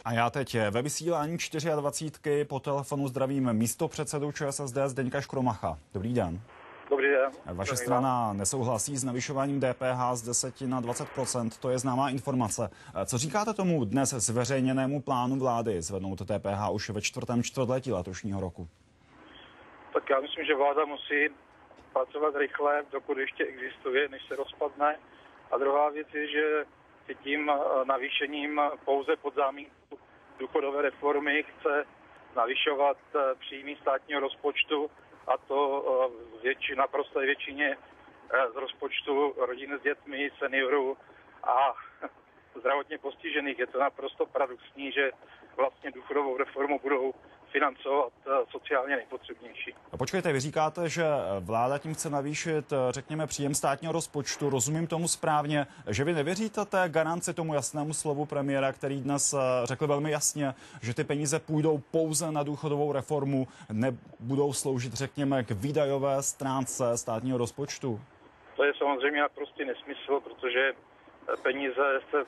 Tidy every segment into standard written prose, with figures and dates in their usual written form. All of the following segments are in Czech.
A já teď ve vysílání 24 po telefonu zdravím místopředsedu ČSSD Zdeňka Škromacha. Dobrý den. Dobrý den. Vaše strana nesouhlasí s navyšováním DPH z 10 na 20%, to je známá informace. Co říkáte tomu dnes zveřejněnému plánu vlády zvednout DPH už ve čtvrtém čtvrtletí letošního roku? Tak já myslím, že vláda musí pracovat rychle, dokud ještě existuje, než se rozpadne. A druhá věc je, že tím navýšením pouze pod záminkou důchodové reformy chce navyšovat příjmy státního rozpočtu, a to v naprosté většině z rozpočtu rodin s dětmi, seniorů a zdravotně postižených. Je to naprosto paradoxní, že vlastně důchodovou reformu budou financovat sociálně nejpotřebnější. A počkejte, vy říkáte, že vláda tím chce navýšit, řekněme, příjem státního rozpočtu. Rozumím tomu správně, že vy nevěříte té garanci, tomu jasnému slovu premiéra, který dnes řekl velmi jasně, že ty peníze půjdou pouze na důchodovou reformu, nebudou sloužit, řekněme, k výdajové stránce státního rozpočtu? To je samozřejmě naprostý nesmysl, protože peníze se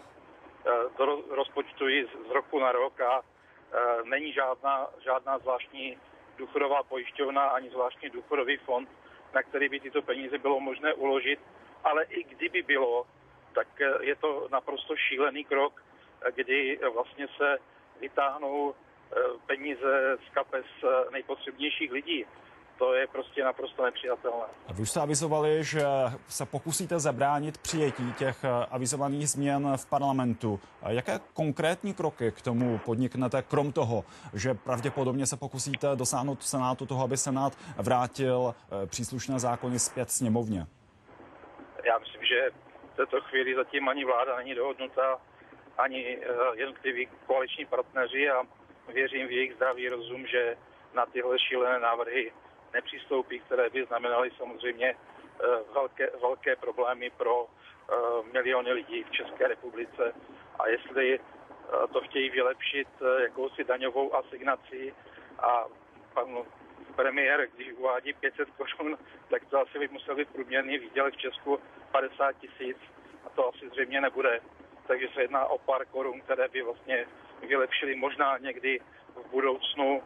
rozpočtují z roku na rok a není žádná zvláštní důchodová pojišťovna ani zvláštní důchodový fond, na který by tyto peníze bylo možné uložit, ale i kdyby bylo, tak je to naprosto šílený krok, kdy vlastně se vytáhnou peníze z kapes nejpotřebnějších lidí. To je prostě naprosto nepřijatelné. Vy už jste avizovali, že se pokusíte zabránit přijetí těch avizovaných změn v parlamentu. Jaké konkrétní kroky k tomu podniknete, krom toho, že pravděpodobně se pokusíte dosáhnout v Senátu toho, aby Senát vrátil příslušné zákony zpět sněmovně? Já myslím, že v této chvíli zatím ani vláda není dohodnutá, ani jednotliví koaliční partneři a věřím v jejich zdravý rozum, že na tyhle šílené návrhy nepřistoupí, které by znamenaly samozřejmě velké problémy pro miliony lidí v České republice. A jestli to chtějí vylepšit jakousi daňovou asignací a pan premiér, když uvádí 500 korun, tak to asi by musel být průměrný výdělek v Česku 50 000 a to asi zřejmě nebude. Takže se jedná o pár korun, které by vlastně vylepšily možná někdy v budoucnu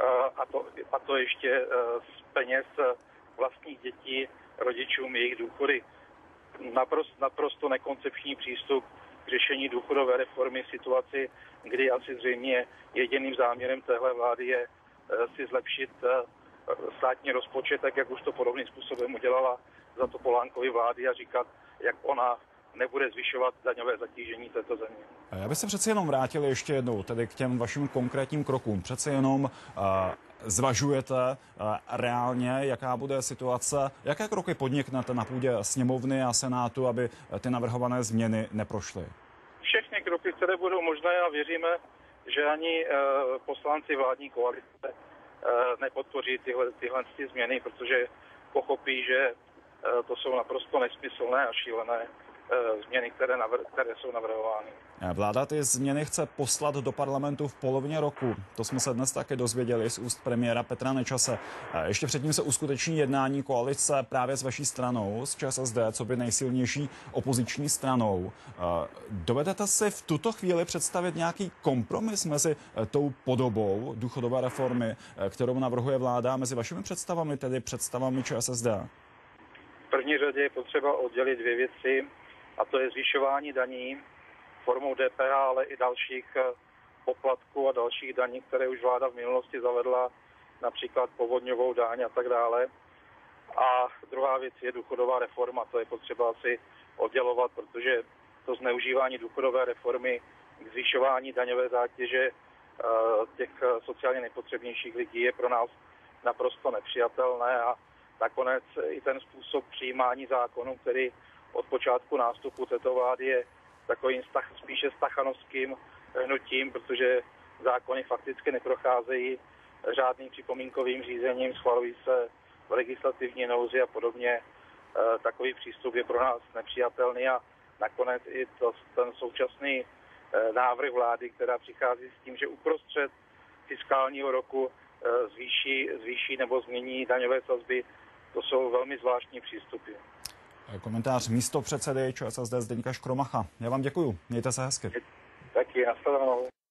a to ještě z peněz vlastních dětí, rodičům jejich důchody. Naprosto nekoncepční přístup k řešení důchodové reformy v situaci, kdy asi zřejmě jediným záměrem téhle vlády je si zlepšit státní rozpočet, tak jak už to podobným způsobem udělala za to Topolánkovy vlády a říkat, jak ona nebude zvyšovat daňové zatížení této země. Já bych se přece jenom vrátil ještě jednou tedy k těm vašim konkrétním krokům. Přece jenom zvažujete reálně, jaká bude situace, jaké kroky podniknete na půdě sněmovny a Senátu, aby ty navrhované změny neprošly? Všechny kroky, které budou možné, a věříme, že ani poslanci vládní koalice nepodpoří tyhle změny, protože pochopí, že to jsou naprosto nesmyslné a šílené změny, které jsou navrhovány. Vláda ty změny chce poslat do parlamentu v polovině roku. To jsme se dnes také dozvěděli z úst premiéra Petra Nečase. Ještě předtím se uskuteční jednání koalice právě s vaší stranou, s ČSSD, co by nejsilnější opoziční stranou. Dovedete si v tuto chvíli představit nějaký kompromis mezi tou podobou důchodové reformy, kterou navrhuje vláda, mezi vašimi představami, tedy představami ČSSD? V první řadě je potřeba oddělit dvě věci, a to je zvyšování daní formou DPH, ale i dalších poplatků a dalších daní, které už vláda v minulosti zavedla, například povodňovou daň a tak dále. A druhá věc je důchodová reforma, to je potřeba asi oddělovat, protože to zneužívání důchodové reformy k zvyšování daňové zátěže těch sociálně nejpotřebnějších lidí je pro nás naprosto nepřijatelné a nakonec i ten způsob přijímání zákonů, který od počátku nástupu této vlády je takovým spíše stachanovským hnutím, protože zákony fakticky neprocházejí řádným připomínkovým řízením, schvalují se v legislativní nouzi a podobně. Takový přístup je pro nás nepřijatelný a nakonec i ten současný návrh vlády, která přichází s tím, že uprostřed fiskálního roku zvýší nebo změní daňové sazby, to jsou velmi zvláštní přístupy. Komentář místopředsedy ČSSD Zdeňka Škromacha. Já vám děkuju. Mějte se hezky. Taky, nashledanou.